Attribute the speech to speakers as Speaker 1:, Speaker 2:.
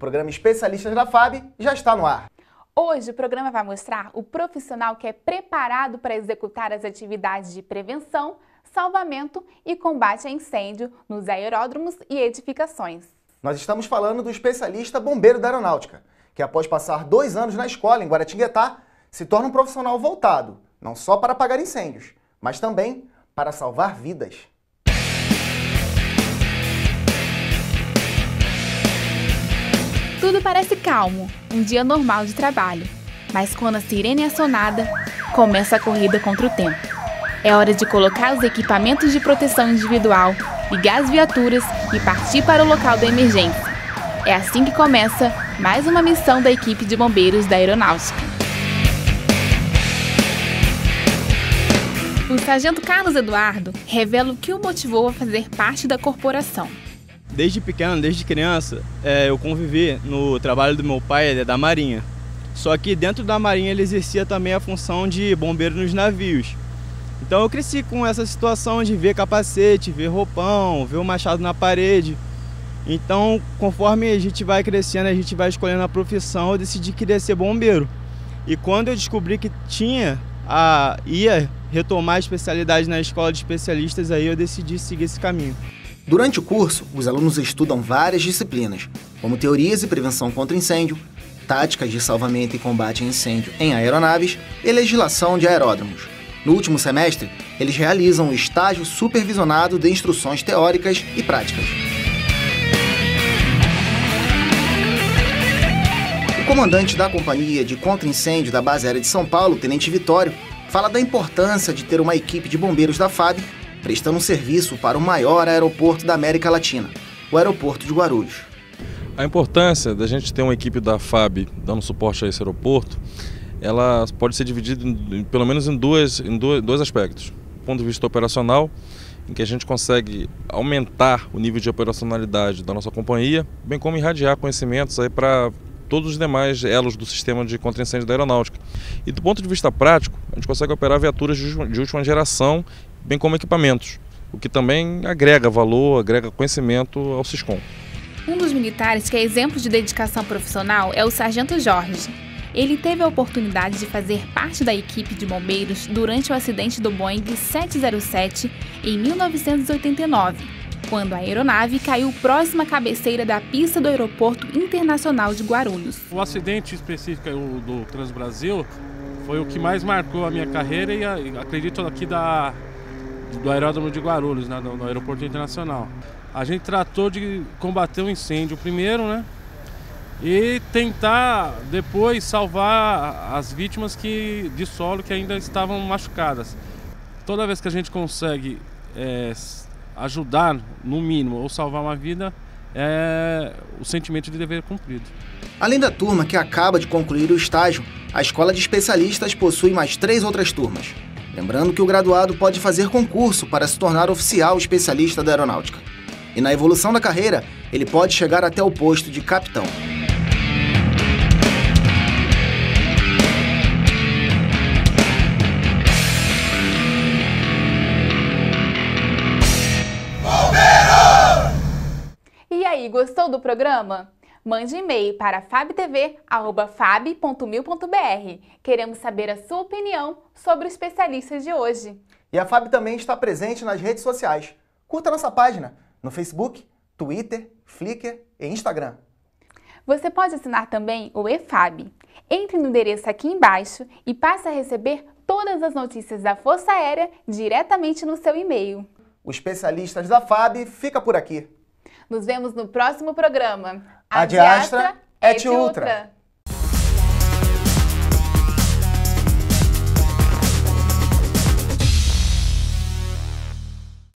Speaker 1: programa Especialistas da FAB já está no ar.
Speaker 2: Hoje o programa vai mostrar o profissional que é preparado para executar as atividades de prevenção, salvamento e combate a incêndio nos aeródromos e edificações.
Speaker 1: Nós estamos falando do especialista bombeiro da aeronáutica, que após passar 2 anos na escola em Guaratinguetá, se torna um profissional voltado, não só para apagar incêndios, mas também para salvar vidas.
Speaker 2: Tudo parece calmo, um dia normal de trabalho. Mas quando a sirene é acionada, começa a corrida contra o tempo. É hora de colocar os equipamentos de proteção individual, ligar as viaturas e partir para o local da emergência. É assim que começa mais uma missão da equipe de bombeiros da aeronáutica. O sargento Carlos Eduardo revela o que o motivou a fazer parte da corporação.
Speaker 3: Desde pequeno, desde criança, eu convivi no trabalho do meu pai, ele é da Marinha. Só que dentro da Marinha ele exercia também a função de bombeiro nos navios. Então eu cresci com essa situação de ver capacete, ver roupão, ver o machado na parede. Então, conforme a gente vai crescendo, a gente vai escolhendo a profissão, eu decidi que queria ser bombeiro. E quando eu descobri que ia retomar a especialidade na escola de especialistas, aí eu decidi seguir esse caminho.
Speaker 1: Durante o curso, os alunos estudam várias disciplinas, como teorias e prevenção contra incêndio, táticas de salvamento e combate a incêndio em aeronaves e legislação de aeródromos. No último semestre, eles realizam o estágio supervisionado de instruções teóricas e práticas. O comandante da Companhia de Contra-Incêndio da Base Aérea de São Paulo, Tenente Vitório, fala da importância de ter uma equipe de bombeiros da FAB prestando um serviço para o maior aeroporto da América Latina, o aeroporto de Guarulhos.
Speaker 4: A importância da gente ter uma equipe da FAB dando suporte a esse aeroporto, ela pode ser dividida pelo menos em dois aspectos. Do ponto de vista operacional, em que a gente consegue aumentar o nível de operacionalidade da nossa companhia, bem como irradiar conhecimentos aí para todos os demais elos do sistema de contra-incêndio da aeronáutica. E do ponto de vista prático, a gente consegue operar viaturas de última geração, bem como equipamentos, o que também agrega valor, agrega conhecimento ao SISCOM.
Speaker 2: Um dos militares que é exemplo de dedicação profissional é o sargento Jorge. Ele teve a oportunidade de fazer parte da equipe de bombeiros durante o acidente do Boeing 707 em 1989, quando a aeronave caiu próxima à cabeceira da pista do Aeroporto Internacional de Guarulhos.
Speaker 5: O acidente específico do Transbrasil foi o que mais marcou a minha carreira e acredito aqui do aeródromo de Guarulhos, né, no Aeroporto Internacional. A gente tratou de combater o incêndio primeiro, né, e tentar depois salvar as vítimas de solo que ainda estavam machucadas. Toda vez que a gente consegue ajudar, no mínimo, ou salvar uma vida, é o sentimento de dever cumprido.
Speaker 1: Além da turma que acaba de concluir o estágio, a Escola de Especialistas possui mais 3 outras turmas. Lembrando que o graduado pode fazer concurso para se tornar oficial especialista da aeronáutica. E na evolução da carreira, ele pode chegar até o posto de capitão.
Speaker 2: E aí, gostou do programa? Mande e-mail para fabtv@fab.mil.br. Queremos saber a sua opinião sobre os especialistas de hoje.
Speaker 1: E a FAB também está presente nas redes sociais. Curta nossa página no Facebook, Twitter, Flickr e Instagram.
Speaker 2: Você pode assinar também o eFAB. Entre no endereço aqui embaixo e passe a receber todas as notícias da Força Aérea diretamente no seu e-mail.
Speaker 1: O Especialistas da FAB fica por aqui.
Speaker 2: Nos vemos no próximo programa.
Speaker 1: Ad Astra et Ultra.